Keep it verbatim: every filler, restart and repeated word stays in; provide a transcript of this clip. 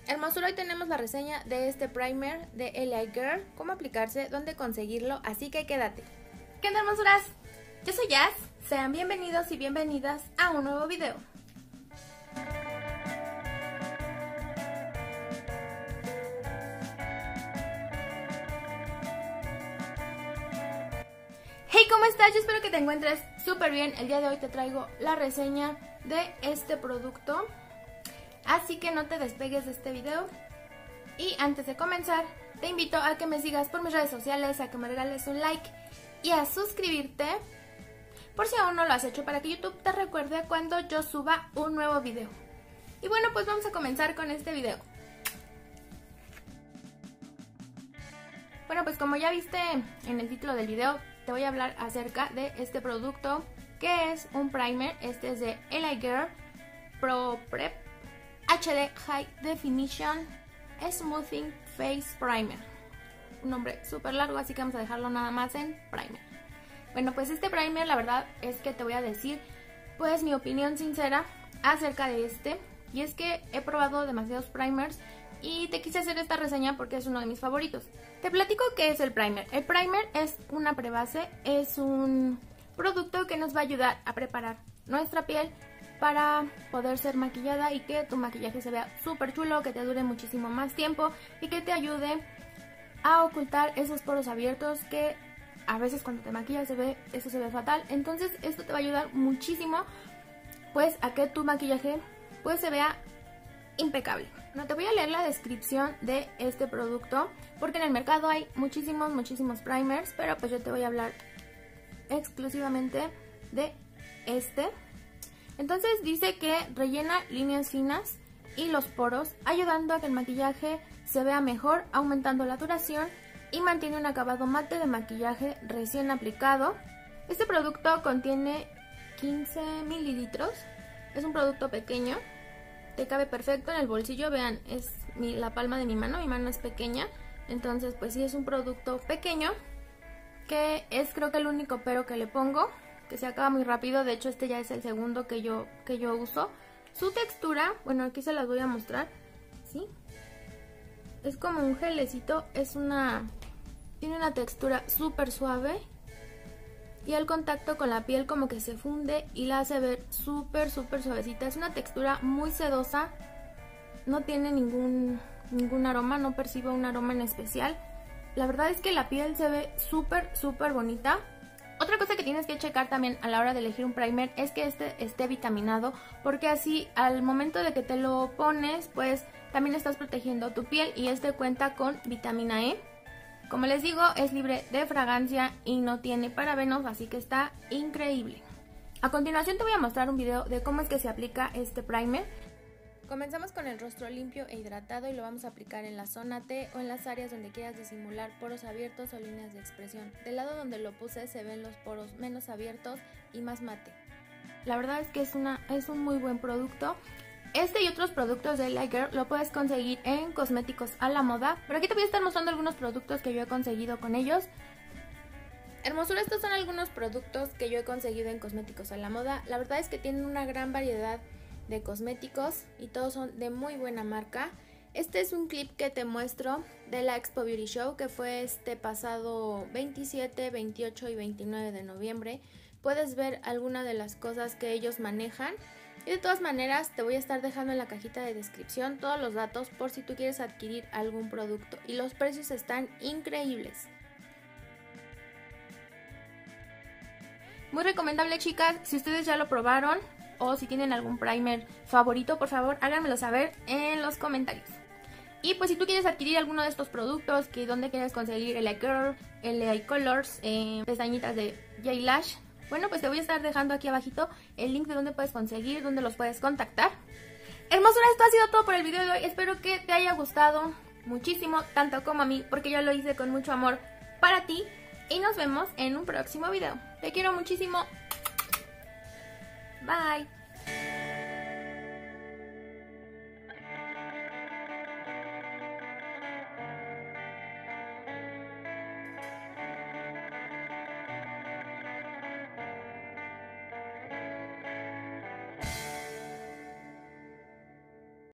Hermosura, hoy tenemos la reseña de este primer de L A Girl, cómo aplicarse, dónde conseguirlo, así que quédate. ¿Qué onda, hermosuras? Yo soy Jazz, sean bienvenidos y bienvenidas a un nuevo video. Hey, ¿cómo estás? Yo espero que te encuentres súper bien. El día de hoy te traigo la reseña de este producto, así que no te despegues de este video. Y antes de comenzar, te invito a que me sigas por mis redes sociales, a que me regales un like y a suscribirte por si aún no lo has hecho, para que YouTube te recuerde cuando yo suba un nuevo video. Y bueno, pues vamos a comenzar con este video. Bueno, pues como ya viste en el título del video, te voy a hablar acerca de este producto, que es un primer. Este es de L A Girl Pro Prep H D High Definition Smoothing Face Primer. Un nombre súper largo, así que vamos a dejarlo nada más en primer. Bueno, pues este primer, la verdad es que te voy a decir pues mi opinión sincera acerca de este. Y es que he probado demasiados primers y te quise hacer esta reseña porque es uno de mis favoritos. Te platico qué es el primer. El primer es una prebase, es un producto que nos va a ayudar a preparar nuestra piel para poder ser maquillada y que tu maquillaje se vea súper chulo, que te dure muchísimo más tiempo y que te ayude a ocultar esos poros abiertos que a veces cuando te maquillas se ve, eso se ve fatal. Entonces esto te va a ayudar muchísimo pues a que tu maquillaje pues se vea impecable. No te voy a leer la descripción de este producto porque en el mercado hay muchísimos, muchísimos primers, pero pues yo te voy a hablar exclusivamente de este. Entonces dice que rellena líneas finas y los poros, ayudando a que el maquillaje se vea mejor, aumentando la duración y mantiene un acabado mate de maquillaje recién aplicado. Este producto contiene quince mililitros, es un producto pequeño, te cabe perfecto en el bolsillo. Vean, es mi, la palma de mi mano, mi mano es pequeña, entonces pues sí es un producto pequeño, que es creo que el único pero que le pongo, que se acaba muy rápido. De hecho este ya es el segundo que yo, que yo uso. Su textura, bueno, aquí se las voy a mostrar, ¿sí? Es como un gelecito, es una, tiene una textura súper suave y al contacto con la piel como que se funde y la hace ver súper súper suavecita. Es una textura muy sedosa, no tiene ningún, ningún aroma, no percibo un aroma en especial. La verdad es que la piel se ve súper súper bonita. Otra cosa que tienes que checar también a la hora de elegir un primer es que este esté vitaminado, porque así al momento de que te lo pones pues también estás protegiendo tu piel, y este cuenta con vitamina E. Como les digo, es libre de fragancia y no tiene parabenos, así que está increíble. A continuación te voy a mostrar un video de cómo es que se aplica este primer. Comenzamos con el rostro limpio e hidratado y lo vamos a aplicar en la zona T o en las áreas donde quieras disimular poros abiertos o líneas de expresión. Del lado donde lo puse se ven los poros menos abiertos y más mate. La verdad es que es, una, es un muy buen producto. Este y otros productos de L A Girl lo puedes conseguir en Cosméticos a la Moda, pero aquí te voy a estar mostrando algunos productos que yo he conseguido con ellos. Hermosura, estos son algunos productos que yo he conseguido en Cosméticos a la Moda. La verdad es que tienen una gran variedad de cosméticos y todos son de muy buena marca. Este es un clip que te muestro de la Expo Beauty Show, que fue este pasado veintisiete, veintiocho y veintinueve de noviembre. Puedes ver algunas de las cosas que ellos manejan. Y de todas maneras te voy a estar dejando en la cajita de descripción todos los datos por si tú quieres adquirir algún producto. Y los precios están increíbles. Muy recomendable, chicas. Si ustedes ya lo probaron o si tienen algún primer favorito, por favor háganmelo saber en los comentarios. Y pues si tú quieres adquirir alguno de estos productos, que donde quieres conseguir L A Girl, L A Colors, eh, pestañitas de J-Lash, bueno, pues te voy a estar dejando aquí abajito el link de donde puedes conseguir, donde los puedes contactar. Hermosura, esto ha sido todo por el video de hoy. Espero que te haya gustado muchísimo, tanto como a mí, porque yo lo hice con mucho amor para ti. Y nos vemos en un próximo video. Te quiero muchísimo. Bye.